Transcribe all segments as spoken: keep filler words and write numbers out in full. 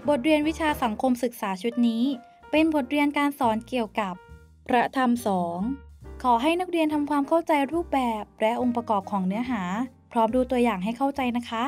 บทเรียนวิชาสังคมศึกษาชุดนี้เป็นบทเรียนการสอนเกี่ยวกับพระธรรมสองขอให้นักเรียนทำความเข้าใจรูปแบบและองค์ประกอบของเนื้อหาพร้อมดูตัวอย่างให้เข้าใจนะคะ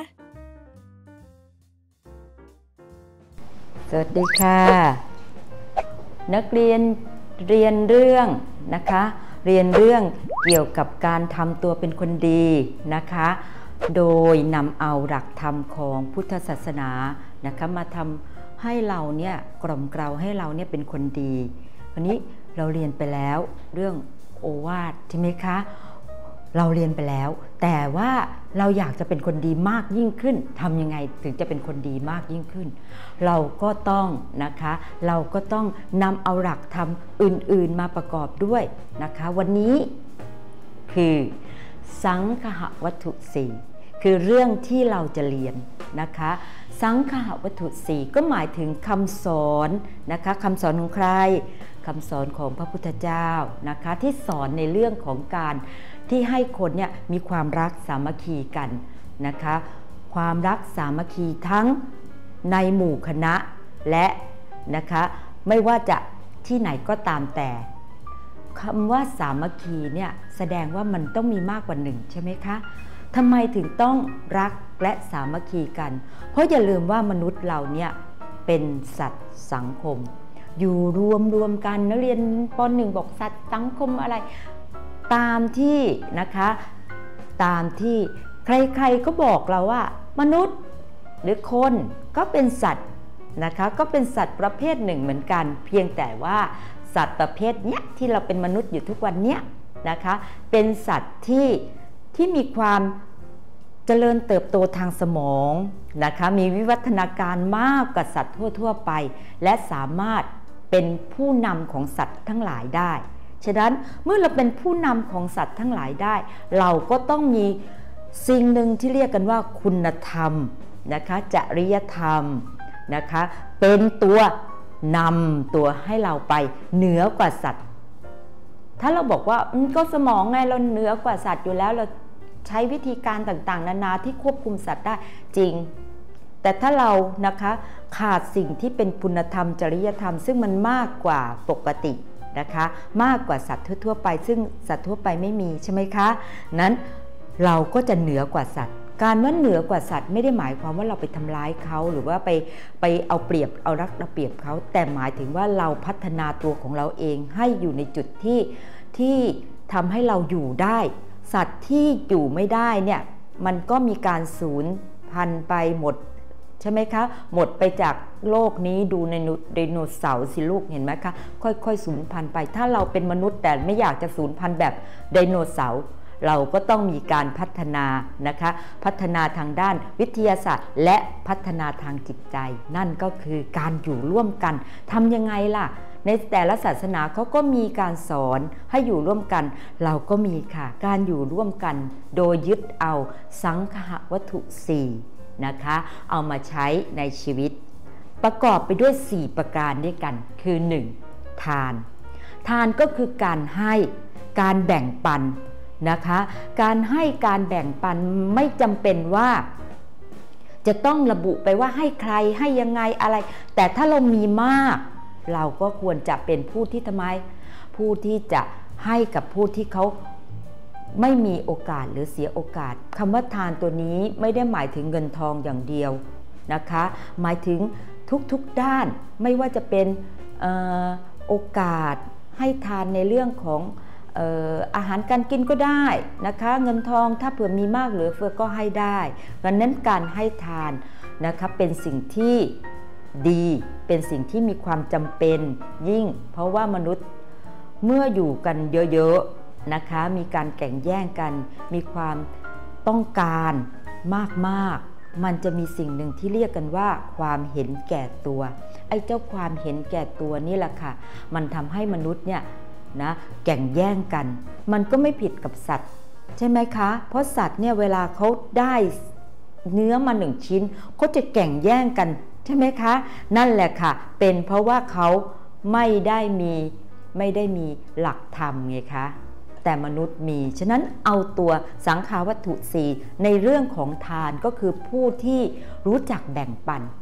สวัสดีค่ะนักเรียนเรียนเรื่องนะคะเรียนเรื่องเกี่ยวกับการทำตัวเป็นคนดีนะคะโดยนำเอาหลักธรรมของพุทธศาสนานะคะมาทำให้เราเนี่ยกล่อมเกลาให้เราเนี่ยเป็นคนดีวันนี้เราเรียนไปแล้วเรื่องโอวาทใช่ไหมคะเราเรียนไปแล้วแต่ว่าเราอยากจะเป็นคนดีมากยิ่งขึ้นทำยังไงถึงจะเป็นคนดีมากยิ่งขึ้นเราก็ต้องนะคะเราก็ต้องนำเอาหลักธรรมอื่นๆมาประกอบด้วยนะคะวันนี้คือสังคหวัตถุสี่คือเรื่องที่เราจะเรียนนะคะสังคหวัตถุสี่ก็หมายถึงคำสอนนะคะคำสอนของใครคำสอนของพระพุทธเจ้านะคะที่สอนในเรื่องของการที่ให้คนเนี่ยมีความรักสามัคคีกันนะคะความรักสามัคคีทั้งในหมู่คณะและนะคะไม่ว่าจะที่ไหนก็ตามแต่คำว่าสามัคคีเนี่ยแสดงว่ามันต้องมีมากกว่าหนึ่งใช่ไหมคะทำไมถึงต้องรักและสามัคคีกันเพราะอย่าลืมว่ามนุษย์เราเนี่ยเป็นสัตว์สังคมอยู่รวมรวมกันนักเรียนป.หนึ่งบอกสัตว์สังคมอะไรตามที่นะคะตามที่ใครๆก็บอกเราว่ามนุษย์หรือคนก็เป็นสัตว์นะคะก็เป็นสัตว์ประเภทหนึ่งเหมือนกันเพียงแต่ว่าสัตว์ประเภทเนี้ยที่เราเป็นมนุษย์อยู่ทุกวันเนี้ยนะคะเป็นสัตว์ที่ที่มีความเจริญเติบโตทางสมองนะคะมีวิวัฒนาการมากกว่าสัตว์ทั่วๆไปและสามารถเป็นผู้นำของสัตว์ทั้งหลายได้ฉะนั้นเมื่อเราเป็นผู้นำของสัตว์ทั้งหลายได้เราก็ต้องมีสิ่งหนึ่งที่เรียกกันว่าคุณธรรมนะคะจริยธรรมนะคะเป็นตัวนำตัวให้เราไปเหนือกว่าสัตว์ถ้าเราบอกว่าก็สมองไงเราเหนือกว่าสัตว์อยู่แล้วเราใช้วิธีการต่างๆนานาที่ควบคุมสัตว์ได้จริงแต่ถ้าเรานะคะขาดสิ่งที่เป็นคุณธรรมจริยธรรมซึ่งมันมากกว่าปกตินะคะมากกว่าสัตว์ทั่วๆไปซึ่งสัตว์ทั่วไปไม่มีใช่ไหมคะนั้นเราก็จะเหนือกว่าสัตว์การว่าเหนือกว่าสัตว์ไม่ได้หมายความว่าเราไปทำร้ายเขาหรือว่าไปไปเอาเปรียบเอารักเอาเปรียบเขาแต่หมายถึงว่าเราพัฒนาตัวของเราเองให้อยู่ในจุดที่ที่ทำให้เราอยู่ได้สัตว์ที่อยู่ไม่ได้เนี่ยมันก็มีการสูญพันธุ์ไปหมดใช่ไหมคะหมดไปจากโลกนี้ดูในไดโนเสาร์สิลูกเห็นไหมคะค่อยๆสูญพันธุ์ไปถ้าเราเป็นมนุษย์แต่ไม่อยากจะสูญพันธุ์แบบไดโนเสาร์เราก็ต้องมีการพัฒนานะคะพัฒนาทางด้านวิทยาศาสตร์และพัฒนาทางจิตใจนั่นก็คือการอยู่ร่วมกันทำยังไงล่ะในแต่ละศาสนาเขาก็มีการสอนให้อยู่ร่วมกันเราก็มีค่ะการอยู่ร่วมกันโดยยึดเอาสังคหวัตถุสี่นะคะเอามาใช้ในชีวิตประกอบไปด้วยสี่ประการด้วยกันคือหนึ่งทานทานก็คือการให้การแบ่งปันนะคะการให้การแบ่งปันไม่จำเป็นว่าจะต้องระบุไปว่าให้ใครให้ยังไงอะไรแต่ถ้าเรามีมากเราก็ควรจะเป็นผู้ที่ทำไมผู้ที่จะให้กับผู้ที่เขาไม่มีโอกาสหรือเสียโอกาสคำว่าทานตัวนี้ไม่ได้หมายถึงเงินทองอย่างเดียวนะคะหมายถึงทุกๆด้านไม่ว่าจะเป็นเอ่อโอกาสให้ทานในเรื่องของเอ่ออาหารการกินก็ได้นะคะเงินทองถ้าเผื่อมีมากเหลือเฟือก็ให้ได้ดังนั้นการให้ทานนะคะเป็นสิ่งที่ดีเป็นสิ่งที่มีความจำเป็นยิ่งเพราะว่ามนุษย์เมื่ออยู่กันเยอะๆนะคะมีการแข่งแย่งกันมีความต้องการมากๆมันจะมีสิ่งหนึ่งที่เรียกกันว่าความเห็นแก่ตัวไอ้เจ้าความเห็นแก่ตัวนี่แหละค่ะมันทำให้มนุษย์เนี่ยนะแข่งแย่งกันมันก็ไม่ผิดกับสัตว์ใช่ไหมคะเพราะสัตว์เนี่ยเวลาเขาได้เนื้อมาหนึ่งชิ้นเขาจะแข่งแย่งกันใช่ไหมคะนั่นแหละค่ะเป็นเพราะว่าเขาไม่ได้มีไม่ได้มีหลักธรรมไงคะแต่มนุษย์มีฉะนั้นเอาตัวสังขาวัตถุสี่ในเรื่องของทานก็คือผู้ที่รู้จักแบ่งปัน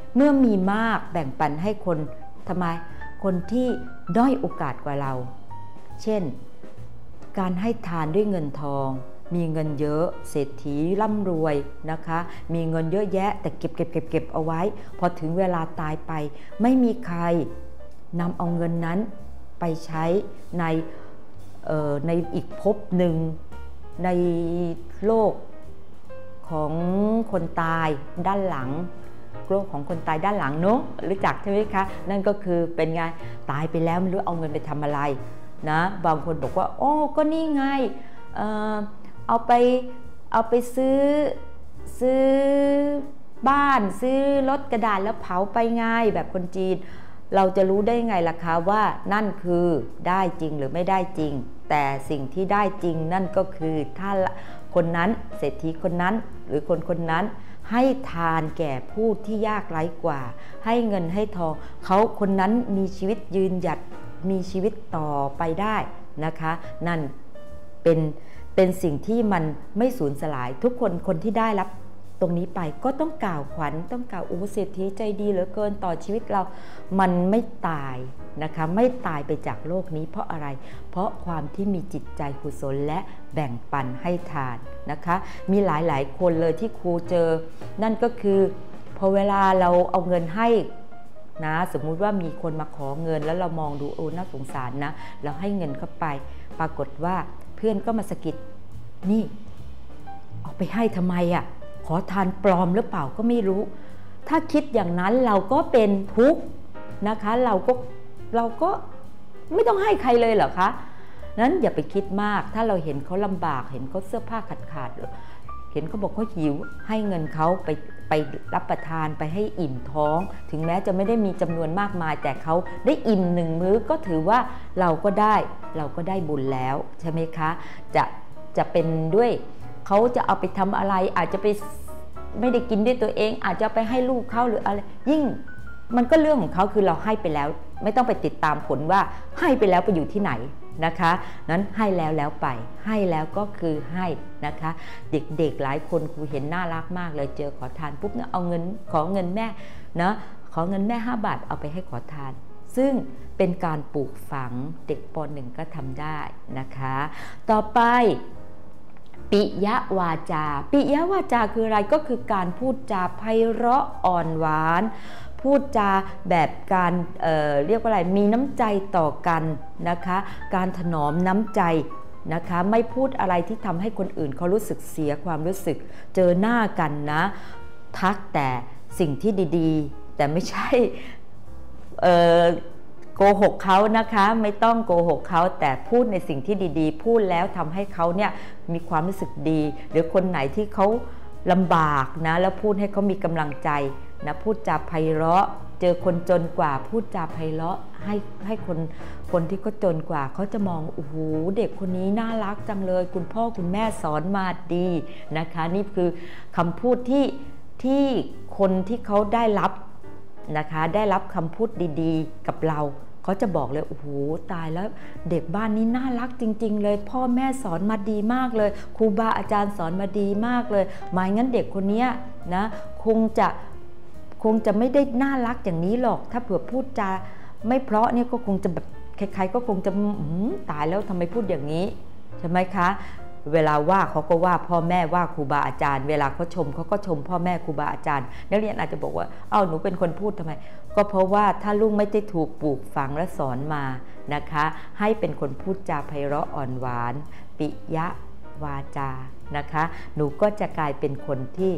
เมื่อมีมากแบ่งปันให้คนทำไมคนที่ด้อยโอกาสกว่าเราเช่นการให้ทานด้วยเงินทองมีเงินเยอะเศรษฐีร่ำรวยนะคะมีเงินเยอะแยะแต่เก็บเก็บเก็บเก็บเอาไว้พอถึงเวลาตายไปไม่มีใครนำเอาเงินนั้นไปใช้ในเอ่อในอีกภพหนึ่งในโลกของคนตายด้านหลังโลกของคนตายด้านหลังเนอะรู้จักใช่ไหมคะนั่นก็คือเป็นไงตายไปแล้วไม่รู้เอาเงินไปทำอะไรนะบางคนบอกว่าโอ้ก็นี่ไง เอ่อ เอาไปเอาไปซื้อซื้อบ้านซื้อรถกระดาษแล้วเผาไปง่ายแบบคนจีนเราจะรู้ได้ไงล่ะคะว่านั่นคือได้จริงหรือไม่ได้จริงแต่สิ่งที่ได้จริงนั่นก็คือถ้าคนนั้นเศรษฐีคนนั้นหรือคนคนนั้นให้ทานแก่ผู้ที่ยากไร้กว่าให้เงินให้ทองเขาคนนั้นมีชีวิตยืนหยัดมีชีวิตต่อไปได้นะคะนั่นเป็นเป็นสิ่งที่มันไม่สูญสลายทุกคนคนที่ได้รับตรงนี้ไปก็ต้องกล่าวขวัญต้องกล่าวโอ้เศรษฐีใจดีเหลือเกินต่อชีวิตเรามันไม่ตายนะคะไม่ตายไปจากโลกนี้เพราะอะไรเพราะความที่มีจิตใจกุศลและแบ่งปันให้ทานนะคะมีหลายๆคนเลยที่ครูเจอนั่นก็คือพอเวลาเราเอาเงินให้นะสมมุติว่ามีคนมาขอเงินแล้วเรามองดูโอ้น่าสงสารนะเราให้เงินเข้าไปปรากฏว่าเพื่อนก็มาสะกิดนี่เอาไปให้ทำไมอ่ะขอทานปลอมหรือเปล่าก็ไม่รู้ถ้าคิดอย่างนั้นเราก็เป็นทุกข์นะคะเราก็เราก็ไม่ต้องให้ใครเลยเหรอคะนั้นอย่าไปคิดมากถ้าเราเห็นเขาลำบากเห็นเขาเสื้อผ้าขาดขาดเห็นเขาบอกเขาหิวให้เงินเขาไปไปรับประทานไปให้อิ่มท้องถึงแม้จะไม่ได้มีจำนวนมากมายแต่เขาได้อิ่มหนึ่งมื้อก็ถือว่าเราก็ได้เราก็ได้บุญแล้วใช่ไหมคะจะจะเป็นด้วยเขาจะเอาไปทำอะไรอาจจะไปไม่ได้กินด้วยตัวเองอาจจะไปให้ลูกเขาหรืออะไรยิ่งมันก็เรื่องของเขาคือเราให้ไปแล้วไม่ต้องไปติดตามผลว่าให้ไปแล้วไปอยู่ที่ไหนนะคะนั้นให้แล้วแล้วไปให้แล้วก็คือให้นะคะเด็กๆหลายคนครูเห็นน่ารักมากเลยเจอขอทานปุ๊บเนี่ยเอาเงินขอเงินแม่นะขอเงินแม่ห้าบาทเอาไปให้ขอทานซึ่งเป็นการปลูกฝังเด็กป.หนึ่งก็ทำได้นะคะต่อไปปิยวาจาปิยวาจาคืออะไรก็คือการพูดจาไพเราะอ่อนหวานพูดจาแบบการเอ่อเรียกว่าอะไรมีน้ำใจต่อกันนะคะการถนอมน้ำใจนะคะไม่พูดอะไรที่ทำให้คนอื่นเขารู้สึกเสียความรู้สึกเจอหน้ากันนะทักแต่สิ่งที่ดีๆแต่ไม่ใช่เอ่อโกหกเขานะคะไม่ต้องโกหกเขาแต่พูดในสิ่งที่ดีๆพูดแล้วทำให้เขาเนี่ยมีความรู้สึกดีหรือคนไหนที่เขาลำบากนะแล้วพูดให้เขามีกำลังใจนะพูดจาไพเราะเจอคนจนกว่าพูดจาไพเราะให้ให้คนคนที่เขาจนกว่าเขาจะมองโอ้โหเด็กคนนี้น่ารักจังเลยคุณพ่อคุณแม่สอนมาดีนะคะนี่คือคำพูดที่ที่คนที่เขาได้รับนะคะได้รับคำพูดดีๆกับเราเขาจะบอกเลยโอ้โหตายแล้วเด็กบ้านนี้น่ารักจริงๆเลยพ่อแม่สอนมาดีมากเลยครูบาอาจารย์สอนมาดีมากเลยหมายงั้นเด็กคนนี้นะคงจะคงจะไม่ได้น่ารักอย่างนี้หรอกถ้าเผื่อพูดจาไม่เพราะเนี่ยก็คงจะแบบใครๆก็คงจะตายแล้วทำไมพูดอย่างนี้ใช่ไหมคะเวลาว่าเขาก็ว่าพ่อแม่ว่าครูบาอาจารย์เวลาเขาชมเขาก็ชมพ่อแม่ครูบาอาจารย์นักเรียนอาจจะบอกว่าเอ้าหนูเป็นคนพูดทำไมก็เพราะว่าถ้าลูกไม่ได้ถูกปลูกฝังและสอนมานะคะให้เป็นคนพูดจาไพเราะอ่อนหวานปิยวาจานะคะหนูก็จะกลายเป็นคนที่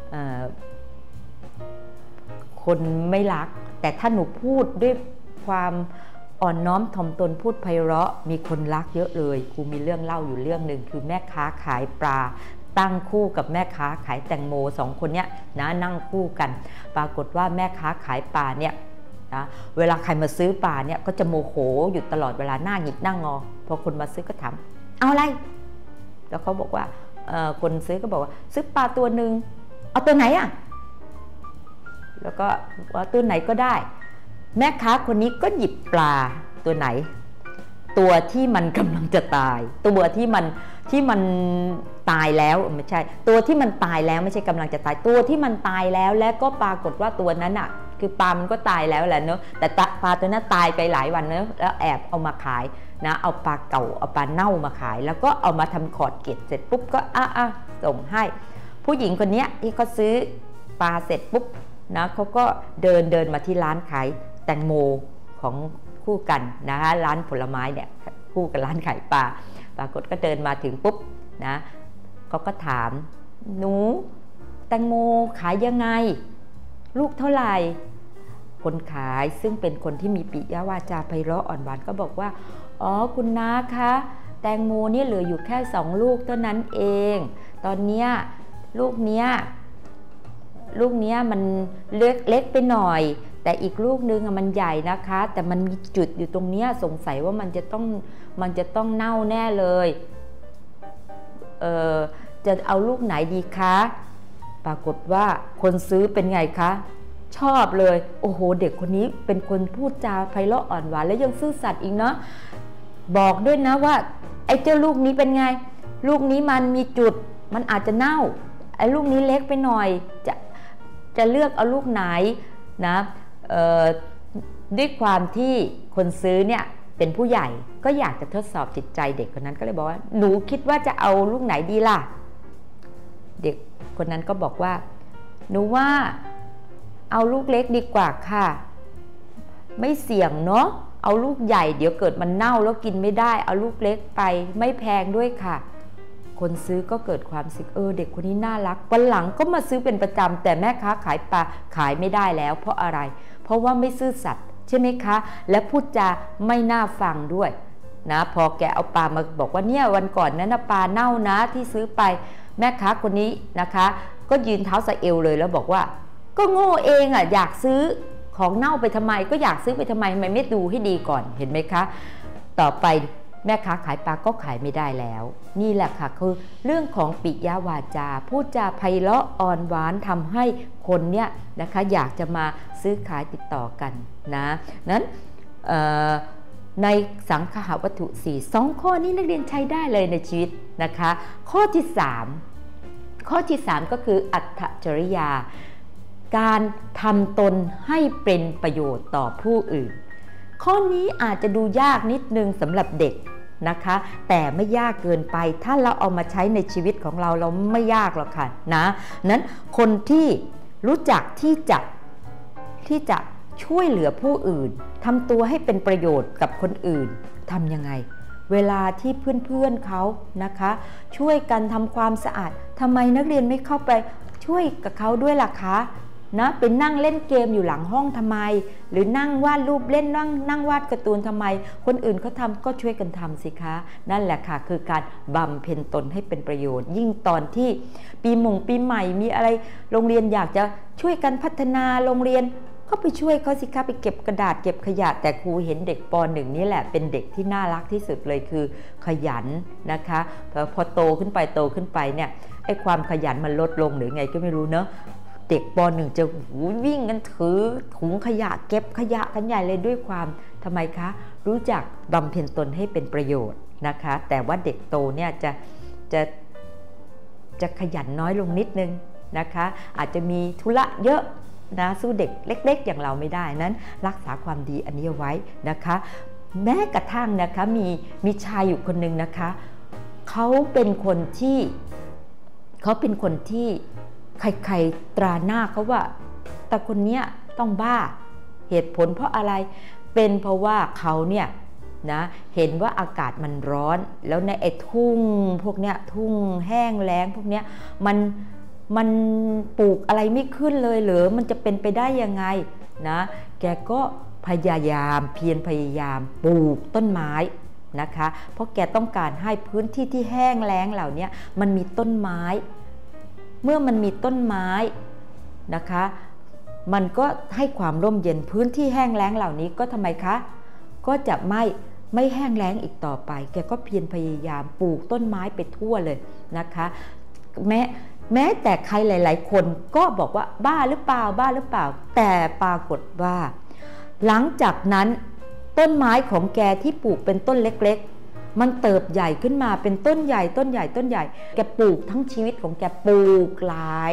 คนไม่รักแต่ถ้าหนูพูดด้วยความอ่อนน้อมถ่อมตนพูดไพเราะมีคนรักเยอะเลยครูมีเรื่องเล่าอยู่เรื่องหนึ่งคือแม่ค้าขายปลาตั้งคู่กับแม่ค้าขายแตงโมสองคนเนี้ยนะนั่งคู่กันปรากฏว่าแม่ค้าขายปลาเนี่ยนะเวลาใครมาซื้อปลาเนี่ยก็จะโมโหอยู่ตลอดเวลาหน้าหงิกหน้างอพอคนมาซื้อก็ถามเอาอะไรแล้วเขาบอกว่าคนซื้อก็บอกว่าซื้อปลาตัวหนึ่งเอาตัวไหนอ่ะแล้วก็ว่าตัวไหนก็ได้แม่ค้าคนนี้ก็หยิบปลาตัวไหนตัวที่มันกำลังจะตายตัวที่มันที่มันตายแล้วไม่ใช่ตัวที่มันตายแล้วไม่ใช่กำลังจะตายตัวที่มันตายแล้วและก็ปรากฏว่าตัวนั้นอ่ะคือปลามันก็ตายแล้วแหละเนอะแต่ปลาตัวนั้นตายไปหลายวันเนอะแล้วแอบเอามาขายนะเอาปลาเก่าเอาปลาเน่ามาขายแล้วก็เอามาทำขอดเกล็ดเสร็จปุ๊บก็อ่ะอ่ะส่งให้ผู้หญิงคนนี้ที่เขาซื้อปลาเสร็จปุ๊บนะเขาก็เดินเดินมาที่ร้านขายแตงโมของคู่กันนะคะร้านผลไม้เนี่ยคู่กับร้านขายปลาปรากฏก็เดินมาถึงปุ๊บนะเขาก็ถามหนูแตงโมขายยังไงลูกเท่าไหร่คนขายซึ่งเป็นคนที่มีปิยวาจาไพเราะอ่อนหวานก็บอกว่าอ๋อคุณน้าคะแตงโมนี่เหลืออยู่แค่สองลูกเท่านั้นเองตอนเนี้ยลูกเนี้ยลูกเนี้ยมันเล็กเล็กไปหน่อยแต่อีกลูกนึงมันใหญ่นะคะแต่มันมีจุดอยู่ตรงเนี้ยสงสัยว่ามันจะต้องมันจะต้องเน่าแน่เลยเออจะเอาลูกไหนดีคะปรากฏว่าคนซื้อเป็นไงคะชอบเลยโอ้โหเด็กคนนี้เป็นคนพูดจาไพเราะอ่อนหวานและยังซื่อสัตย์อีกเนาะบอกด้วยนะว่าไอ้เจ้าลูกนี้เป็นไงลูกนี้มันมีจุดมันอาจจะเน่าไอ้ลูกนี้เล็กไปหน่อยจะจะเลือกเอาลูกไหนนะด้วยความที่คนซื้อเนี่ยเป็นผู้ใหญ่ก็อยากจะทดสอบจิตใจเด็กคนนั้นก็เลยบอกว่าหนูคิดว่าจะเอาลูกไหนดีล่ะเด็กคนนั้นก็บอกว่าหนูว่าเอาลูกเล็กดีกว่าค่ะไม่เสี่ยงเนาะเอาลูกใหญ่เดี๋ยวเกิดมันเน่าแล้วกินไม่ได้เอาลูกเล็กไปไม่แพงด้วยค่ะคนซื้อก็เกิดความสึกเออเด็กคนนี้น่ารักวันหลังก็มาซื้อเป็นประจำแต่แม่ค้าขายปลาขายไม่ได้แล้วเพราะอะไรเพราะว่าไม่ซื่อสัตย์ใช่ไหมคะและพูดจาไม่น่าฟังด้วยนะพอแกเอาปลามาบอกว่าเนี่ยวันก่อนนั้นนะปลาเน่านะที่ซื้อไปแม่ค้าคนนี้นะคะก็ยืนเท้าสะเอวเลยแล้วบอกว่าก็โง่เองอ่ะอยากซื้อของเน่าไปทำไมก็อยากซื้อไปทำไมไม่ไม่ดูให้ดีก่อนเห็นไหมคะต่อไปแม่ค้าขายปลาก็ขายไม่ได้แล้วนี่แหละค่ะคือเรื่องของปิยวาจาพูดจาไพเราะอ่อนหวานทำให้คนเนี่ยนะคะอยากจะมาซื้อขายติดต่อกันนะนั้นในสังคหวัตถุสี่สองข้อนี้นักเรียนใช้ได้เลยในชีวิตนะคะข้อที่สามข้อที่สามก็คืออัตถจริยาการทำตนให้เป็นประโยชน์ต่อผู้อื่นข้อนี้อาจจะดูยากนิดนึงสำหรับเด็กนะคะแต่ไม่ยากเกินไปถ้าเราเอามาใช้ในชีวิตของเราเราไม่ยากหรอกค่ะนะนั้นคนที่รู้จักที่จะที่จะช่วยเหลือผู้อื่นทำตัวให้เป็นประโยชน์กับคนอื่นทำยังไงเวลาที่เพื่อนๆเขานะคะช่วยกันทำความสะอาดทำไมนักเรียนไม่เข้าไปช่วยกับเขาด้วยล่ะคะนะเป็นนั่งเล่นเกมอยู่หลังห้องทำไมหรือนั่งวาดรูปเล่นนั่งนั่งวาดการ์ตูนทำไมคนอื่นเขาทำก็ช่วยกันทำสิคะนั่นแหละค่ะคือการบำเพ็ญตนให้เป็นประโยชน์ยิ่งตอนที่ปีมงปีใหม่มีอะไรโรงเรียนอยากจะช่วยกันพัฒนาโรงเรียนก็ไปช่วยเขาสิคะไปเก็บกระดาษเก็บขยะแต่ครูเห็นเด็กป หนึ่ง นี่แหละเป็นเด็กที่น่ารักที่สุดเลยคือขยันนะคะพอโตขึ้นไปโตขึ้นไปเนี่ยไอ้ความขยันมันลดลงหรือไงก็ไม่รู้เนอะเด็กป หนึ่ง จะวิ่งกันถือถุงขยะเก็บขยะกันใหญ่เลยด้วยความทำไมคะรู้จักบำเพ็ญตนให้เป็นประโยชน์นะคะแต่ว่าเด็กโตเนี่ยจะจะจะขยันน้อยลงนิดนึงนะคะอาจจะมีธุระเยอะนะสู้เด็กเล็กๆอย่างเราไม่ได้นั้นรักษาความดีอันนี้เอาไว้นะคะแม้กระทั่งนะคะมีมีชายอยู่คนหนึ่งนะคะเขาเป็นคนที่เขาเป็นคนที่ใครๆตราหน้าเขาว่าแต่คนเนี้ยต้องบ้าเหตุผลเพราะอะไรเป็นเพราะว่าเขาเนี่ยนะเห็นว่าอากาศมันร้อนแล้วในไอ้ทุ่งพวกเนี้ยทุ่งแห้งแล้งพวกเนี้ยมันมันปลูกอะไรไม่ขึ้นเลยเหรอมันจะเป็นไปได้ยังไงนะแกก็พยายามเพียรพยายามปลูกต้นไม้นะคะเพราะแกต้องการให้พื้นที่ที่แห้งแล้งเหล่านี้มันมีต้นไม้เมื่อมันมีต้นไม้นะคะมันก็ให้ความร่มเย็นพื้นที่แห้งแล้งเหล่านี้ก็ทำไมคะก็จะไม่ไม่แห้งแล้งอีกต่อไปแกก็เพียรพยายามปลูกต้นไม้ไปทั่วเลยนะคะแม้แม้แต่ใครหลายๆคนก็บอกว่าบ้าหรือเปล่าบ้าหรือเปล่าแต่ปรากฏว่าหลังจากนั้นต้นไม้ของแกที่ปลูกเป็นต้นเล็กๆมันเติบใหญ่ขึ้นมาเป็นต้นใหญ่ต้นใหญ่ต้นใหญ่แกปลูกทั้งชีวิตของแกปลูกหลาย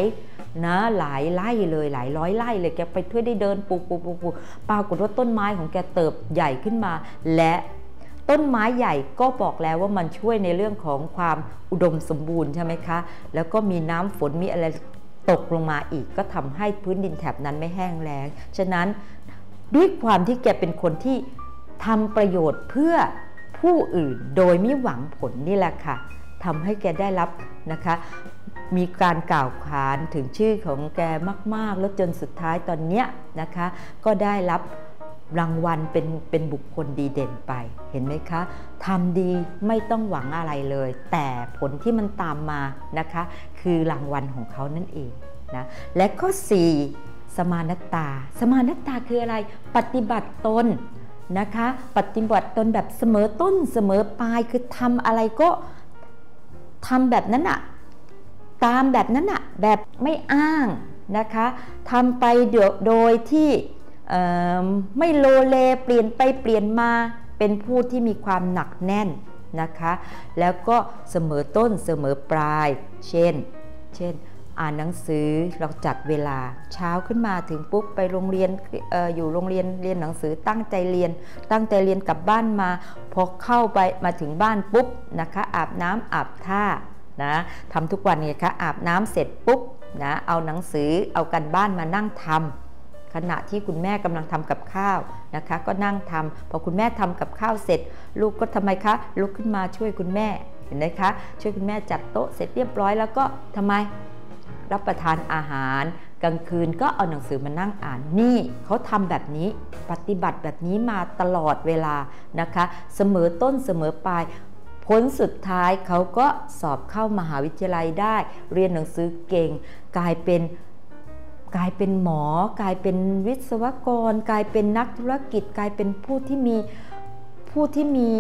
นะหลายไร่เลยหลายร้อยไร่เลยแกไปช่วยได้เดินปลูกปลูกปลูกปลูกปรากฏว่าต้นไม้ของแกเติบใหญ่ขึ้นมาและต้นไม้ใหญ่ก็บอกแล้วว่ามันช่วยในเรื่องของความอุดมสมบูรณ์ใช่ไหมคะแล้วก็มีน้ำฝนมีอะไรตกลงมาอีกก็ทำให้พื้นดินแถบนั้นไม่แห้งแล้งฉะนั้นด้วยความที่แกเป็นคนที่ทำประโยชน์เพื่อผู้อื่นโดยไม่หวังผลนี่แหละค่ะทำให้แกได้รับนะคะมีการกล่าวขานถึงชื่อของแกมากๆแล้วจนสุดท้ายตอนเนี้ยนะคะก็ได้รับรางวัลเป็นเป็นบุคคลดีเด่นไปเห็นไหมคะทำดีไม่ต้องหวังอะไรเลยแต่ผลที่มันตามมานะคะคือรางวัลของเขานั่นเองนะและข้อสี่สมานตาสมานตาคืออะไรปฏิบัติตนนะคะปฏิบัติตนแบบเสมอต้นเสมอปลายคือทำอะไรก็ทำแบบนั้นอะตามแบบนั้นอะแบบไม่อ้างนะคะทำไปโดยที่ไม่โลเลเปลี่ยนไปเปลี่ยนมาเป็นผู้ที่มีความหนักแน่นนะคะแล้วก็เสมอต้นเสมอปลายเช่นเช่นอ่านหนังสือเราจัดเวลาเช้าขึ้นมาถึงปุ๊บไปโรงเรียน อ, ออยู่โรงเรียนเรียนหนังสือตั้งใจเรียนตั้งใจเรียนกลับบ้านมาพอเข้าไปมาถึงบ้านปุ๊บนะคะอาบน้ำอาบท่านะทำทุกวันไงคะอาบน้ำเสร็จปุ๊บนะเอาหนังสือเอากันบ้านมานั่งทำขณะที่คุณแม่กำลังทำกับข้าวนะคะก็นั่งทำพอคุณแม่ทำกับข้าวเสร็จลูกก็ทำไมคะลุกขึ้นมาช่วยคุณแม่เห็นไหมคะช่วยคุณแม่จัดโต๊ะเสร็จเรียบร้อยแล้วก็ทำไมรับประทานอาหารกลางคืนก็เอาหนังสือมานั่งอ่านนี่เขาทำแบบนี้ปฏิบัติแบบนี้มาตลอดเวลานะคะเสมอต้นเสมอปลายผลสุดท้ายเขาก็สอบเข้ามหาวิทยาลัยได้เรียนหนังสือเก่งกลายเป็นกลายเป็นหมอกลายเป็นวิศวกรกลายเป็นนักธุรกิจกลายเป็นผู้ที่มีผู้ที่มี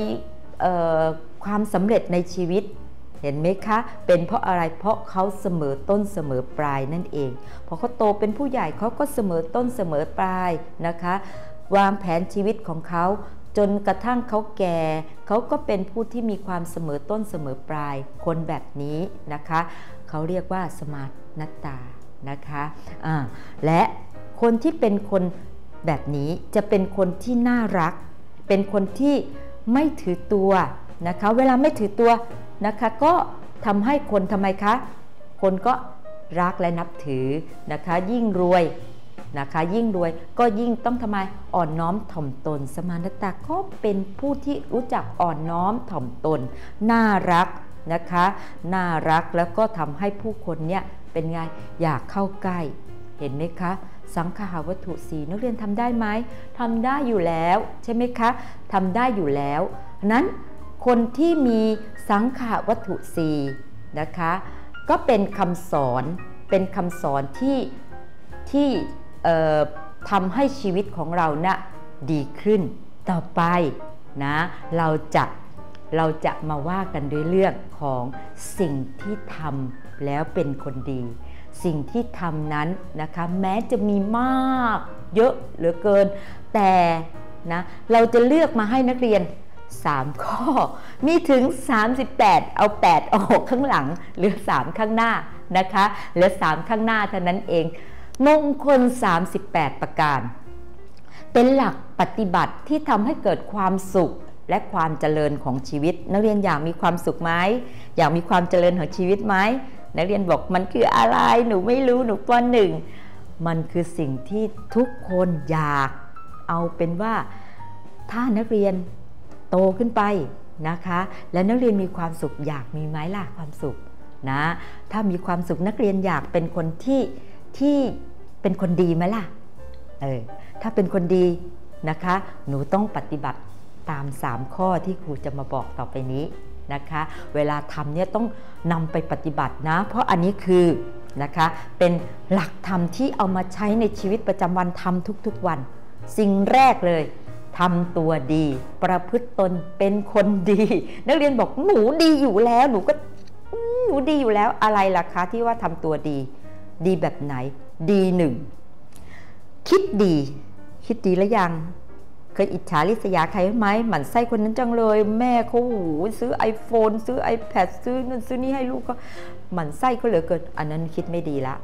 ความสำเร็จในชีวิตเห็นไหมคะเป็นเพราะอะไรเพราะเขาเสมอต้นเสมอปลายนั่นเองพอเขาโตเป็นผู้ใหญ่เขาก็เสมอต้นเสมอปลายนะคะวางแผนชีวิตของเขาจนกระทั่งเขาแก่เขาก็เป็นผู้ที่มีความเสมอต้นเสมอปลายคนแบบนี้นะคะเขาเรียกว่าสมานตานะคะอ่าและคนที่เป็นคนแบบนี้จะเป็นคนที่น่ารักเป็นคนที่ไม่ถือตัวนะคะเวลาไม่ถือตัวนะคะก็ทำให้คนทำไมคะคนก็รักและนับถือนะคะยิ่งรวยนะคะยิ่งรวยก็ยิ่งต้องทำไมอ่อนน้อมถ่อมตนสมานตาก็เป็นผู้ที่รู้จักอ่อนน้อมถ่อมตนน่ารักนะคะน่ารักแล้วก็ทำให้ผู้คนเนี่ยเป็นไงอยากเข้าใกล้เห็นไหมคะสังขาวัตถุสี่นักเรียนทำได้ไหมทำได้อยู่แล้วใช่ไหมคะทำได้อยู่แล้วนั้นคนที่มีสังขาวัตถุสี่นะคะก็เป็นคำสอนเป็นคำสอนที่ที่ทำให้ชีวิตของเรานะ่ะดีขึ้นต่อไปนะเราจะเราจะมาว่ากันด้วยเรื่องของสิ่งที่ทำแล้วเป็นคนดีสิ่งที่ทำนั้นนะคะแม้จะมีมากเยอะเหลือเกินแต่นะเราจะเลือกมาให้นักเรียนสามข้อมีถึงสามสิบแปดเอาแปดออกข้างหลังเหลือสามข้างหน้านะคะเหลือสามข้างหน้าเท่านั้นเองมงคลสามสิบแปดประการเป็นหลักปฏิบัติที่ทำให้เกิดความสุขและความเจริญของชีวิตนักเรียนอยากมีความสุขไหมอยากมีความเจริญของชีวิตไหมนักเรียนบอกมันคืออะไรหนูไม่รู้หนูปหนึ่งมันคือสิ่งที่ทุกคนอยากเอาเป็นว่าถ้านักเรียนโตขึ้นไปนะคะและนักเรียนมีความสุขอยากมีไหมล่ะความสุขนะถ้ามีความสุขนักเรียนอยากเป็นคนที่ที่เป็นคนดีไหมล่ะเออถ้าเป็นคนดีนะคะหนูต้องปฏิบัติตามสามข้อที่ครูจะมาบอกต่อไปนี้นะคะเวลาทำเนี่ยต้องนำไปปฏิบัตินะเพราะอันนี้คือนะคะเป็นหลักธรรมที่เอามาใช้ในชีวิตประจำวันทำทุกๆวันสิ่งแรกเลยทำตัวดีประพฤติตนเป็นคนดีนักเรียนบอกหนูดีอยู่แล้วหนูก็หนูดีอยู่แล้วอะไรล่ะคะที่ว่าทำตัวดีดีแบบไหนดีหนึ่งคิดดีคิดดีแล้วยังเคยอิจฉาริษยาใครไหมหมั่นไส้คนนั้นจังเลยแม่เขาหูซื้อ iPhone ซื้อ iPad ซื้อนั่นซื้อนี่ให้ลูกก็หมั่นไส้เขาเหลือเกินอันนั้นคิดไม่ดีละ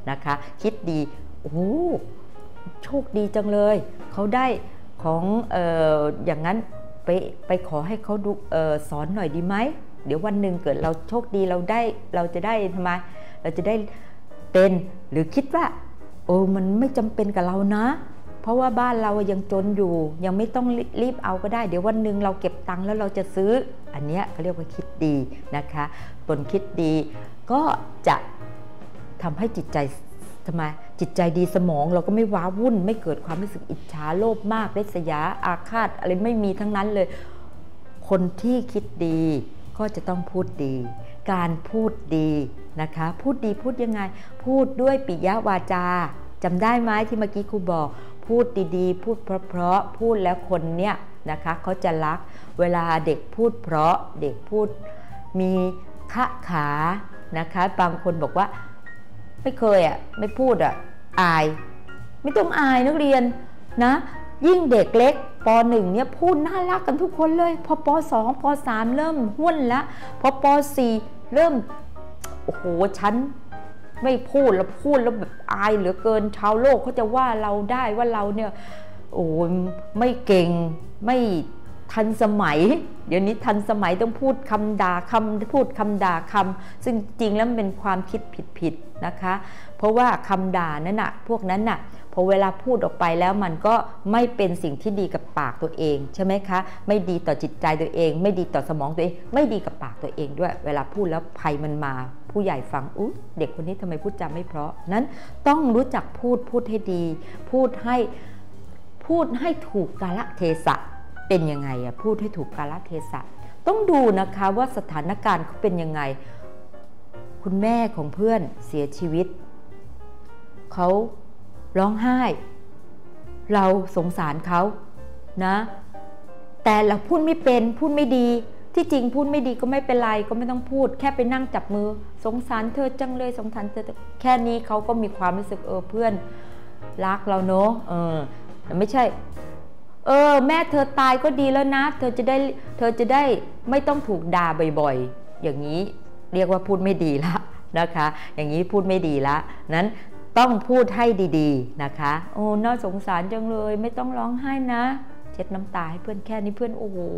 นะคะคิดดีโอ้โชคดีจังเลยเขาได้ของเอ่ออย่างนั้นไปไปขอให้เขาดูเอ่อสอนหน่อยดีไหมเดี๋ยววันหนึ่งเกิดเราโชคดีเราได้เราจะได้ทำไมเราจะได้เป็นหรือคิดว่าโอ้มันไม่จำเป็นกับเรานะเพราะว่าบ้านเรายังจนอยู่ยังไม่ต้องรีบเอาก็ได้เดี๋ยววันหนึ่งเราเก็บตังค์แล้วเราจะซื้ออันเนี้ยเขาเรียกว่าคิดดีนะคะคนคิดดีก็จะทำให้จิตใจทำไมจิตใจดีสมองเราก็ไม่ว้าวุ่นไม่เกิดความรู้สึกอิจฉาโลภมากริษยาอาฆาตอะไรไม่มีทั้งนั้นเลยคนที่คิดดีก็จะต้องพูดดีการพูดดีนะคะพูดดีพูดยังไงพูดด้วยปิยวาจาจำได้ไหมที่เมื่อกี้ครูบอกพูดดีๆพูดเพราะๆพูดแล้วคนเนี้ยนะคะเขาจะรักเวลาเด็กพูดเพราะเด็กพูดมีขะขานะคะบางคนบอกว่าไม่เคยอ่ะไม่พูดอ่ะอายไม่ต้องอายนักเรียนนะยิ่งเด็กเล็กป หนึ่ง เนี่ยพูดน่ารักกันทุกคนเลยพอป สอง ป สาม เริ่มห้วนแล้วพอป สี่ เริ่มโอ้โหฉันไม่พูดแล้วพูดแล้วแบบอายเหลือเกินชาวโลกเขาจะว่าเราได้ว่าเราเนี่ยโอ้ไม่เก่งไม่ทันสมัยเดี๋ยวนี้ทันสมัยต้องพูดคำด่าคำพูดคำด่าคำซึ่งจริงแล้วมันเป็นความคิดผิดๆนะคะเพราะว่าคำด่านั้นน่ะพวกนั้นน่ะพอเวลาพูดออกไปแล้วมันก็ไม่เป็นสิ่งที่ดีกับปากตัวเองใช่ไหมคะไม่ดีต่อจิตใจตัวเองไม่ดีต่อสมองตัวเองไม่ดีกับปากตัวเองด้วยเวลาพูดแล้วภัยมันมาผู้ใหญ่ฟังอุ๊ยเด็กคนนี้ทำไมพูดจาไม่เพราะนั้นต้องรู้จักพูดพูดให้ดีพูดให้พูดให้ถูกกาลเทศะเป็นยังไงอะพูดให้ถูกกาลเทศะต้องดูนะคะว่าสถานการณ์เขาเป็นยังไงคุณแม่ของเพื่อนเสียชีวิตเขาร้องไห้เราสงสารเขานะแต่เราพูดไม่เป็นพูดไม่ดีที่จริงพูดไม่ดีก็ไม่เป็นไรก็ไม่ต้องพูดแค่ไปนั่งจับมือสงสารเธอจังเลยสงสารเธอแค่นี้เขาก็มีความรู้สึกเออเพื่อนรักเราเนอะเออไม่ใช่เออแม่เธอตายก็ดีแล้วนะเธอจะได้เธอจะได้ไม่ต้องถูกด่าบ่อยๆอย่างนี้เรียกว่าพูดไม่ดีละนะคะอย่างนี้พูดไม่ดีละนั้นต้องพูดให้ดีๆนะคะโอ้น่าสงสารจังเลยไม่ต้องร้องไห้นะเช็ดน้ำตาให้เพื่อนแค่นี้เพื่อนโอ้โห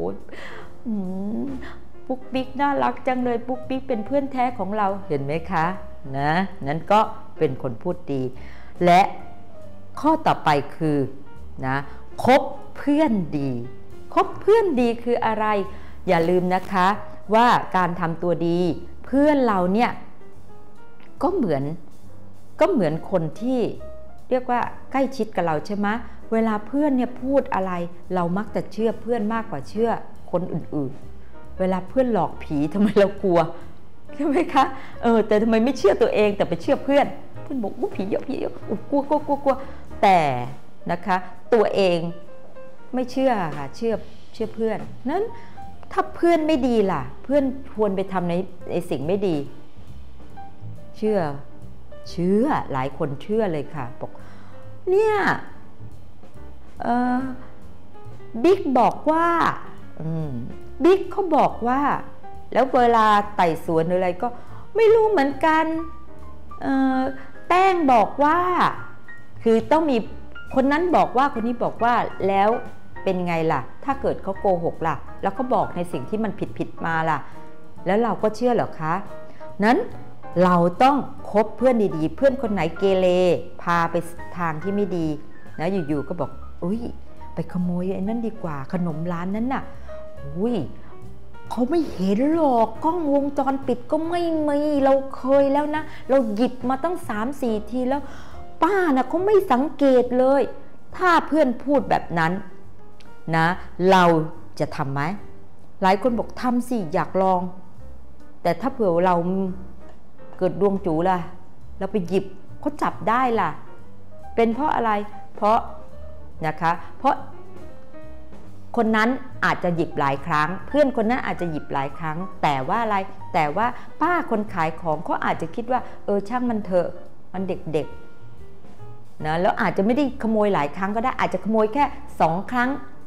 ปุ๊กปิ๊กน่ารักจังเลยปุ๊กปิ๊กเป็นเพื่อนแท้ของเราเห็นไหมคะนะนั้นก็เป็นคนพูดดีและข้อต่อไปคือนะคบเพื่อนดีคบเพื่อนดีคืออะไรอย่าลืมนะคะว่าการทำตัวดีเพื่อนเราเนี่ยก็เหมือนก็เหมือนคนที่เรียกว่าใกล้ชิดกับเราใช่ไหมเวลาเพื่อนเนี่ยพูดอะไรเรามักจะเชื่อเพื่อนมากกว่าเชื่อคนอื่นๆเวลาเพื่อนหลอกผีทำไมเรากลัวใช่ไหมคะเออแต่ทำไมไม่เชื่อตัวเองแต่ไปเชื่อเพื่อนเพื่อนบอกว่าผีเยอะผีเยอะกลัวกลัวกลัวกลัวแต่นะคะตัวเองไม่เชื่อค่ะเชื่อเชื่อเพื่อนนั้นถ้าเพื่อนไม่ดีล่ะเพื่อนชวนไปทำในในสิ่งไม่ดีเชื่อเชื่อหลายคนเชื่อเลยค่ะบอกเนี่ยบิ๊กบอกว่าบิ๊กเขาบอกว่าแล้วเวลาไต่สวนอะไรก็ไม่รู้เหมือนกันแป้งบอกว่าคือต้องมีคนนั้นบอกว่าคนนี้บอกว่าแล้วเป็นไงล่ะถ้าเกิดเขาโกหกล่ะแล้วเขาบอกในสิ่งที่มันผิดผิดมาล่ะแล้วเราก็เชื่อเหรอคะนั้นเราต้องคบเพื่อนดีๆเพื่อนคนไหนเกเรพาไปทางที่ไม่ดีนะอยู่ๆก็บอกอุ้ยไปขโมยไอ้นั่นดีกว่าขนมร้านนั้นน่ะอุ้ยเขาไม่เห็นหรอกกล้องวงจรปิดก็ไม่มีเราเคยแล้วนะเราหยิบมาตั้ง สามสี่ ทีแล้วป้านะเขาไม่สังเกตเลยถ้าเพื่อนพูดแบบนั้นนะเราจะทำไหมหลายคนบอกทำสิอยากลองแต่ถ้าเผื่อเราเกิดดวงจูล่ะเราไปหยิบเขาจับได้ล่ะเป็นเพราะอะไรเพราะนะคะเพราะคนนั้นอาจจะหยิบหลายครั้งเพื่อนคนนั้นอาจจะหยิบหลายครั้งแต่ว่าอะไรแต่ว่าป้าคนขายของเขาอาจจะคิดว่าเออช่างมันเถอะมันเด็กๆนะแล้วอาจจะไม่ได้ขโมยหลายครั้งก็ได้อาจจะขโมยแค่สองครั้ง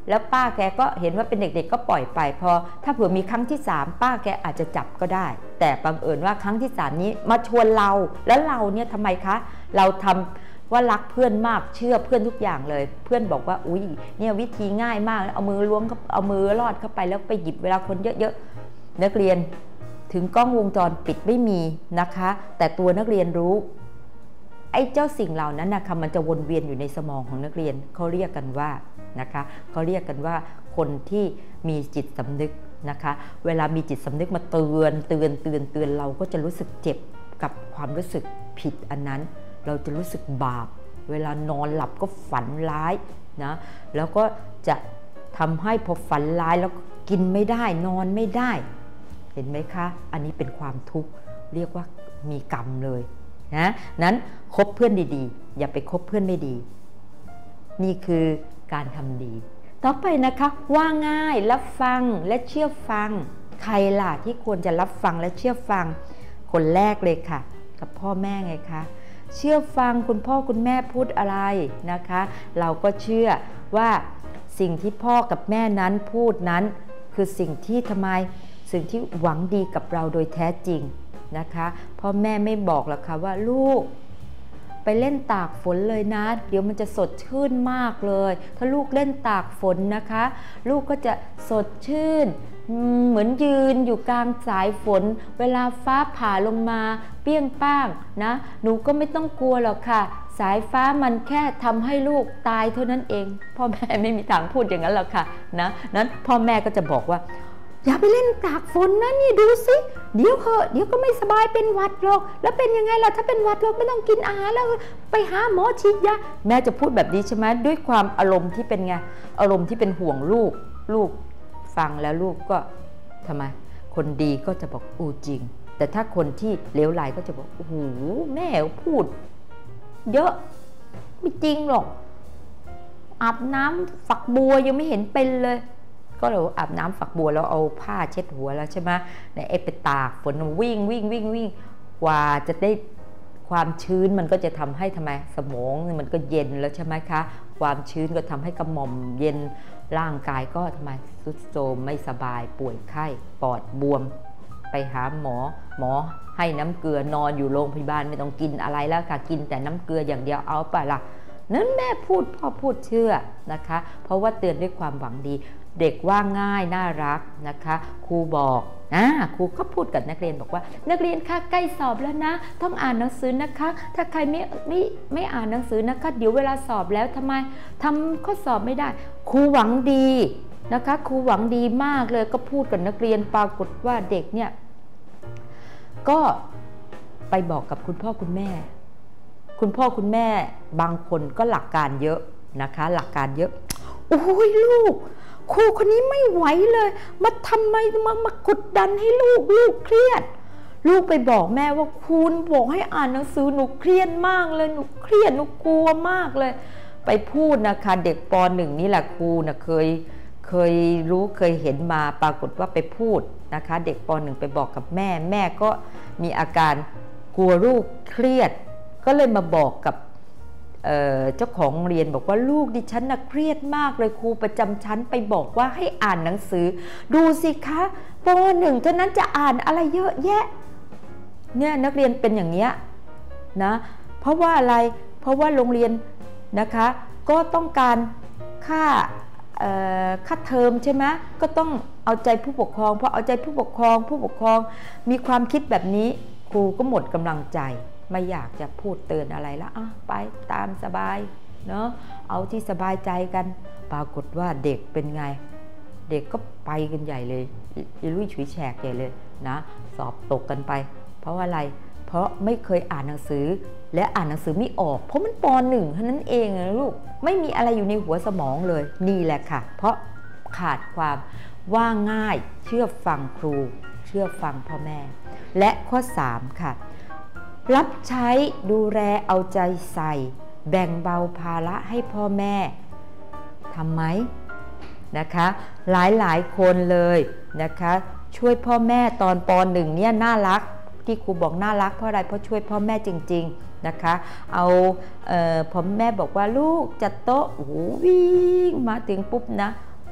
แล้วป้าแกก็เห็นว่าเป็นเด็กๆก็ปล่อยไปพอถ้าเผื่อมีครั้งที่สามป้าแกอาจจะจับก็ได้แต่บังเอิญว่าครั้งที่สามนี้มาชวนเราแล้วเราเนี่ยทำไมคะเราทำว่ารักเพื่อนมากเชื่อเพื่อนทุกอย่างเลยเพื่อนบอกว่าอุ้ยเนี่ยวิธีง่ายมากเอามือล้วงเอามือลอดเข้าไปแล้วไปหยิบเวลาคนเยอะๆนักเรียนถึงกล้องวงจรปิดไม่มีนะคะแต่ตัวนักเรียนรู้ไอ้เจ้าสิ่งเหล่านั้นนะคะมันจะวนเวียนอยู่ในสมองของนักเรียนเขาเรียกกันว่านะคะเขาเรียกกันว่าคนที่มีจิตสำนึกนะคะเวลามีจิตสำนึกมาเตือนเตือนเตือนเตือนเราก็จะรู้สึกเจ็บกับความรู้สึกผิดอันนั้นเราจะรู้สึกบาปเวลานอนหลับก็ฝันร้ายนะแล้วก็จะทำให้พอฝันร้ายแล้วกินไม่ได้นอนไม่ได้เห็นไหมคะอันนี้เป็นความทุกข์เรียกว่ามีกรรมเลยนะนั้นคบเพื่อนดีๆอย่าไปคบเพื่อนไม่ดีนี่คือการทำดีต่อไปนะคะว่าง่ายรับฟังและเชื่อฟังใครล่ะที่ควรจะรับฟังและเชื่อฟังคนแรกเลยค่ะกับพ่อแม่ไงคะเชื่อฟังคุณพ่อคุณแม่พูดอะไรนะคะเราก็เชื่อว่าสิ่งที่พ่อกับแม่นั้นพูดนั้นคือสิ่งที่ทำไมสิ่งที่หวังดีกับเราโดยแท้จริงนะคะพ่อแม่ไม่บอกหรอกค่ะว่าลูกไปเล่นตากฝนเลยนะเดี๋ยวมันจะสดชื่นมากเลยถ้าลูกเล่นตากฝนนะคะลูกก็จะสดชื่นเหมือนยืนอยู่กลางสายฝนเวลาฟ้าผ่าลงมาเปี้ยงป้างนะหนูก็ไม่ต้องกลัวหรอกค่ะสายฟ้ามันแค่ทำให้ลูกตายเท่านั้นเองพ่อแม่ไม่มีทางพูดอย่างนั้นหรอกค่ะนะนั้นพ่อแม่ก็จะบอกว่าอย่าไปเล่นตากฝนนะนี่ดูสิเดี๋ยวเหอะเดี๋ยวก็ไม่สบายเป็นหวัดหรอกแล้วเป็นยังไงล่ะถ้าเป็นหวัดเราไม่ต้องกินอาหารแล้วไปหาหมอฉีดยาแม่จะพูดแบบนี้ใช่ไหมด้วยความอารมณ์ที่เป็นไงอารมณ์ที่เป็นห่วงลูกลูกฟังแล้วลูกก็ทำไมคนดีก็จะบอกอู้จริงแต่ถ้าคนที่เลวไหลก็จะบอกโอ้โหแม่พูดเยอะไม่จริงหรอกอาบน้ำฝักบัวยังไม่เห็นเป็นเลยก็เราอาบน้ำฝักบัวแล้วเอาผ้าเช็ดหัวแล้วใช่ไหมในไอ้ไปตากฝนวิ่งวิ่งวิ่งวิ่งกว่าจะได้ความชื้นมันก็จะทำให้ทำไมสมองมันก็เย็นแล้วใช่ไหมคะความชื้นก็ทำให้กระหม่อมเย็นร่างกายก็ทำไมทรุดโทรมไม่สบายป่วยไข้ปอดบวมไปหาหมอหมอให้น้ำเกลือนอนอยู่โรงพยาบาลไม่ต้องกินอะไรแล้วค่ะกินแต่น้ำเกลืออย่างเดียวเอาไปล่ะนั้นแม่พูดพ่อพูดเชื่อนะคะเพราะว่าเตือนด้วยความหวังดีเด็กว่าง่ายน่ารักนะคะครูบอกอ่าครูก็พูดกับนักเรียนบอกว่านักเรียนค่ะใกล้สอบแล้วนะต้องอ่านหนังสือนะคะถ้าใครไม่ไม่ไม่อ่านหนังสือนะคะเดี๋ยวเวลาสอบแล้วทำไมทำข้อสอบไม่ได้ครูหวังดีนะคะครูหวังดีมากเลยก็พูดกับนักเรียนปรากฏว่าเด็กเนี่ยก็ไปบอกกับคุณพ่อคุณแม่คุณพ่อคุณแม่บางคนก็หลักการเยอะนะคะหลักการเยอะโอ้ยลูกครูคนนี้ไม่ไหวเลยมาทำไมมามากดดันให้ลูกลูกเครียดลูกไปบอกแม่ว่าครูบอกให้อ่านหนังสือหนูเครียดมากเลยหนูเครียดหนูกลัวมากเลยไปพูดนะคะเด็กป.หนึ่ง นี่แหละครูนะเคยเคยรู้เคยเห็นมาปรากฏว่าไปพูดนะคะเด็กป.หนึ่ง ไปบอกกับแม่แม่ก็มีอาการกลัวลูกเครียดก็เลยมาบอกกับเอ่อเจ้าของโรงเรียนบอกว่าลูกดิฉันน่ะเครียดมากเลยครูประจำชั้นไปบอกว่าให้อ่านหนังสือดูสิคะป.หนึ่ง เท่านั้นจะอ่านอะไรเยอะแยะเนี่ยนักเรียนเป็นอย่างเนี้ยนะเพราะว่าอะไรเพราะว่าโรงเรียนนะคะก็ต้องการค่าเอ่อค่าเทอมใช่ไหมก็ต้องเอาใจผู้ปกครองพอเอาใจผู้ปกครองผู้ปกครองมีความคิดแบบนี้ครูก็หมดกำลังใจไม่อยากจะพูดเตือนอะไรแล้วอ่ะไปตามสบายเนาะเอาที่สบายใจกันปรากฏว่าเด็กเป็นไงเด็กก็ไปกันใหญ่เลยอีลุยฉุยแฉกใหญ่เลยนะสอบตกกันไปเพราะว่าอะไรเพราะไม่เคยอ่านหนังสือและอ่านหนังสือไม่ออกเพราะมันป.หนึ่ง เท่านั้นเองนะลูกไม่มีอะไรอยู่ในหัวสมองเลยนี่แหละค่ะเพราะขาดความว่าง่ายเชื่อฟังครูเชื่อฟังพ่อแม่และข้อสามค่ะรับใช้ดูแลเอาใจใส่แบ่งเบาภาระให้พ่อแม่ทำไหมนะคะหลายหลายคนเลยนะคะช่วยพ่อแม่ตอนป.หนึ่ง เนี่ยน่ารักที่ครูบอกน่ารักเพราะอะไรเพราะช่วยพ่อแม่จริงๆนะคะเอาเอ่อพ่อแม่บอกว่าลูกจัดโต๊ะโอ้โหวิ่งมาถึงปุ๊บนะ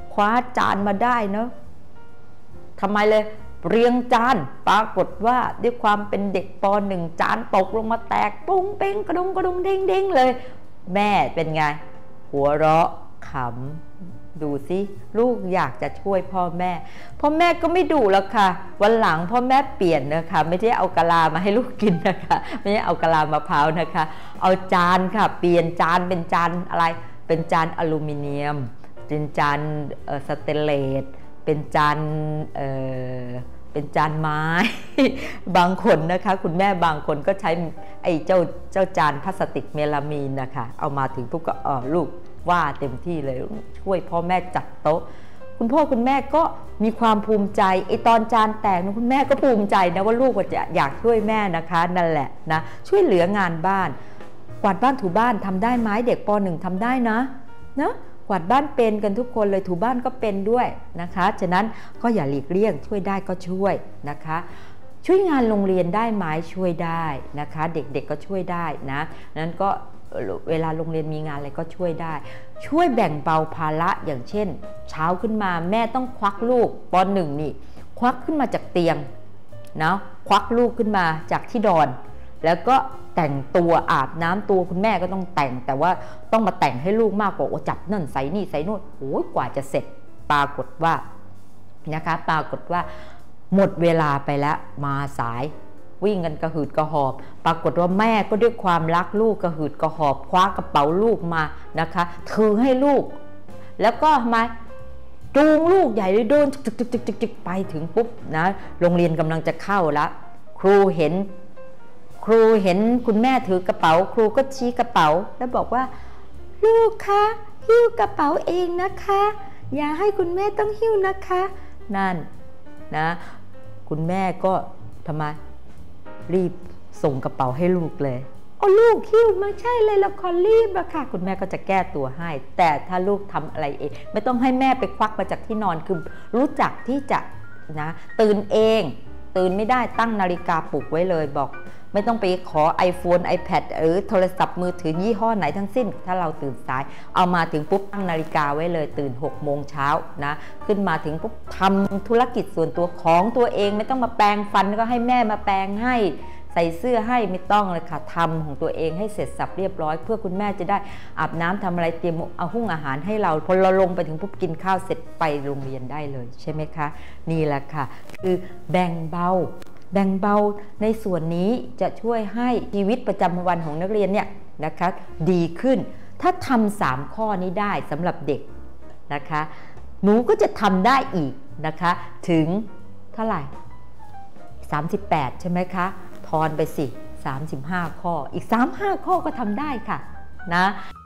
คว้าจานมาได้เนาะทำไมเลยเรียงจานปรากฏว่าด้วยความเป็นเด็กป.หนึ่ง จานตกลงมาแตกปุ้งเป้งกระดุงกระดุงเด้งเด้งเลยแม่เป็นไงหัวเราะขำดูสิลูกอยากจะช่วยพ่อแม่พ่อแม่ก็ไม่ดุแล้วค่ะวันหลังพ่อแม่เปลี่ยนนะคะไม่ใช่เอากะลามาให้ลูกกินนะคะไม่ใช่เอากะลามะพร้าวนะคะเอาจานค่ะเปลี่ยนจานเป็นจานอะไรเป็นจานอลูมิเนียมเป็นจานสเตนเลสเป็นจานเอ่อเป็นจานไม้บางคนนะคะคุณแม่บางคนก็ใช้ไอ้เจ้าเจ้าจานพลาสติกเมลามีนนะคะเอามาถึงพวกก็เออลูกว่าเต็มที่เลยช่วยพ่อแม่จัดโต๊ะคุณพ่อคุณแม่ก็มีความภูมิใจไอ้ตอนจานแตกคุณแม่ก็ภูมิใจนะว่าลูกจะอยากช่วยแม่นะคะนั่นแหละนะช่วยเหลืองานบ้านกวาดบ้านถูบ้านทำได้ไหมเด็กป.หนึ่ง ทำได้นะนะกวาดบ้านเป็นกันทุกคนเลยถูบ้านก็เป็นด้วยนะคะฉะนั้นก็อย่าหลีกเลี่ยงช่วยได้ก็ช่วยนะคะช่วยงานโรงเรียนได้ไหมช่วยได้นะคะเด็กๆก็ช่วยได้นะนั้นก็เวลาโรงเรียนมีงานอะไรก็ช่วยได้ช่วยแบ่งเบาภาระอย่างเช่นเช้าขึ้นมาแม่ต้องควักลูกป.หนึ่ง นี่ควักขึ้นมาจากเตียงนะควักลูกขึ้นมาจากที่นอนแล้วก็แต่งตัวอาบน้ำตัวคุณแม่ก็ต้องแต่งแต่ว่าต้องมาแต่งให้ลูกมากกว่าโอ้จับนั่นใส่นี่ใส่นู่นโอ้ยกว่าจะเสร็จปรากฏว่านะคะปรากฏว่าหมดเวลาไปแล้วมาสายวิ่งกันกระหืดกระหอบปรากฏว่าแม่ก็ด้วยความรักลูกกระหืดกระหอบคว้ากระเป๋าลูกมานะคะถือให้ลูกแล้วก็มาจูงลูกใหญ่เลยเดินจึกๆๆๆไปถึงปุ๊บนะโรงเรียนกำลังจะเข้าแล้วครูเห็นครูเห็นคุณแม่ถือกระเป๋าครูก็ชี้กระเป๋าแล้วบอกว่าลูกคะหิ้วกระเป๋าเองนะคะอย่าให้คุณแม่ต้องหิ้วนะคะนั่นนะคุณแม่ก็ทำไมรีบส่งกระเป๋าให้ลูกเลยโอ้ลูกหิ้วมาใช่เลยละครรีบอะค่ะคุณแม่ก็จะแก้ตัวให้แต่ถ้าลูกทำอะไรเองไม่ต้องให้แม่ไปควักมาจากที่นอนคือรู้จักที่จะนะตื่นเองตื่นไม่ได้ตั้งนาฬิกาปลุกไว้เลยบอกไม่ต้องไปขอ iPhone iPad หรือโทรศัพท์มือถือยี่ห้อไหนทั้งสิ้นถ้าเราตื่นสายเอามาถึงปุ๊บตั้งนาฬิกาไว้เลยตื่นหกโมงเช้านะขึ้นมาถึงปุ๊บทำธุรกิจส่วนตัวของตัวเองไม่ต้องมาแปรงฟันก็ให้แม่มาแปรงให้ใส่เสื้อให้ไม่ต้องเลยค่ะทำของตัวเองให้เสร็จสับเรียบร้อยเพื่อคุณแม่จะได้อาบน้ำทำอะไรเตรียมเอาหุ้งอาหารให้เราพอเราลงไปถึงปุ๊บกินข้าวเสร็จไปโรงเรียนได้เลยใช่ไหมคะนี่แหละค่ะคือแบ่งเบาแบ่งเบาในส่วนนี้จะช่วยให้ชีวิตประจำวันของนักเรียนเนี่ยนะคะดีขึ้นถ้าทำสามข้อนี้ได้สำหรับเด็กนะคะหนูก็จะทำได้อีกนะคะถึงเท่าไหร่สามสิบแปดใช่ไหมคะทอนไปสิสามสิบห้าข้ออีกสามสิบห้าข้อก็ทำได้ค่ะนะ